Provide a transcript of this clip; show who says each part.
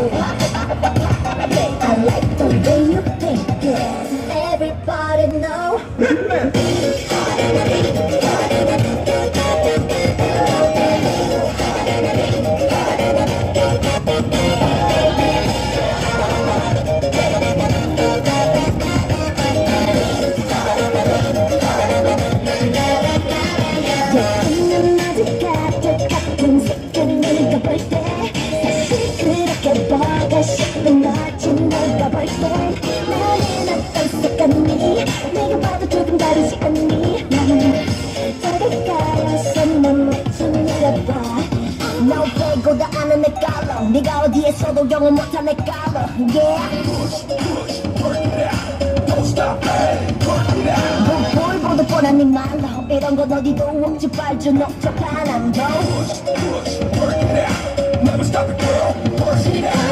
Speaker 1: I like the way you think it. Everybody know. 예쁘는 아직 가득 같은 색깔을 네가 볼 때 사실 그렇게 보고 싶은 거지 내가 볼 때 나는 어떤 색깔이니 내가 봐도 조금 다르지 않니 나는 저리 가려서 넌 멋진 내려봐 너 빼고 다 아는 내 color 네가 어디에서도 경험 못한 내 color yeah Don't stop it 볼보도 뻔한 네 말로 이런 건 어디도 없지 빨주 녹적 하나도 Push, work it out Never stop it girl Work it out